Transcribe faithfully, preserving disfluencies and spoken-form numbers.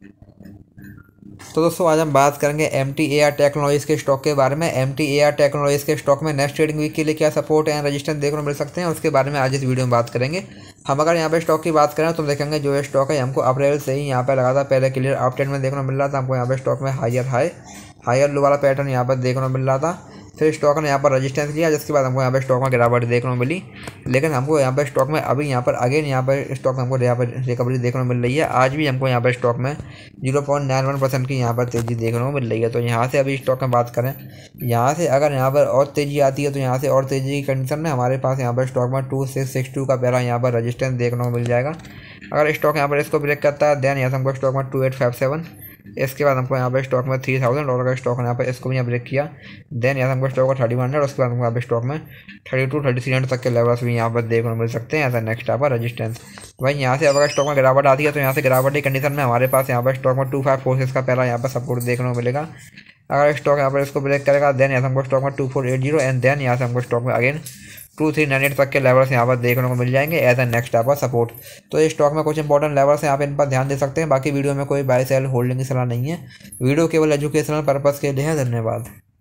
तो दोस्तों आज हम बात करेंगे M T A R technologies के स्टॉक के बारे में। M T A R technologies के स्टॉक में नेक्स्ट ट्रेडिंग वीक के लिए क्या सपोर्ट एंड रेजिस्टेंस देखने को मिल सकते हैं, उसके बारे में आज इस वीडियो में बात करेंगे। हम अगर यहाँ पे स्टॉक की बात करें तो देखेंगे जो ये स्टॉक है हमको अप्रैल से ही यहाँ पे लगा था, पहले क्लियर अप ट्रेंड में देखने को मिल रहा था। हमको यहाँ पे स्टॉक में हायर हाई हायर लो वाला पैटर्न यहाँ पर देखने को मिल रहा था। फिर स्टॉक ने यहाँ पर रेजिस्टेंस लिया, जिसके बाद हमको यहाँ पे स्टॉक में गिरावट देखने को मिली। लेकिन हमको यहाँ पर स्टॉक में अभी यहाँ पर अगेन यहाँ पर स्टॉक में हमको यहाँ पर रिकवरी देखने को मिल रही है। आज भी हमको यहाँ पर स्टॉक में zero point nine one percent की यहाँ पर तेज़ी देखने को मिल रही है। तो यहाँ से अभी स्टॉक में बात करें, यहाँ से अगर यहाँ पर और तेज़ी आती है तो यहाँ से और तेज़ी की कंडीशन में हमारे पास यहाँ पर स्टॉक में टू सिक्स सिक्स टू का पहला यहाँ पर रजिस्टेंस देखने को मिल जाएगा। अगर स्टॉक यहाँ पर इसको ब्रेक करता है देन यहाँ से हमको स्टॉक में टू एट फाइव सेवन, इसके बाद हमको यहाँ पे स्टॉक में थ्री थाउजेंड और अगर स्टॉक ने यहाँ पे इसको भी यहाँ ब्रेक किया देन यहाँ से हमको स्टॉक में थर्टी वन हंड्रेड, उसके बाद हमको यहाँ पे स्टॉक में thirty two thirty three hundred तक के लेवल्स भी यहाँ पर देखने को मिल सकते हैं एज अ नेक्स्ट यहाँ पर रजिस्टेंस। भाई यहाँ से अगर स्टॉक में गिरावट आती है तो यहाँ से गिरावट की कंडीशन में हमारे पास यहाँ पर स्टॉक में टू फाइव फोर सिक्स का पहला यहाँ पर सपोर्ट देखने को मिलेगा। अगर स्टॉक यहाँ पर इसको ब्रेक करेगा देन यहाँ से हमको स्टॉक में two four eight zero and then यहाँ से हमको स्टॉक में again two three nine eight तक के लेवल्स यहाँ पर देखने को मिल जाएंगे एज अ नेक्स्ट यहाँ पर सपोर्ट। तो इस स्टॉक में कुछ इंपॉर्टेंट लेवल्स हैं, आप इन पर ध्यान दे सकते हैं। बाकी वीडियो में कोई बाय सेल होल्डिंग की सलाह नहीं है, वीडियो केवल एजुकेशनल पर्पज़ के लिए है। धन्यवाद।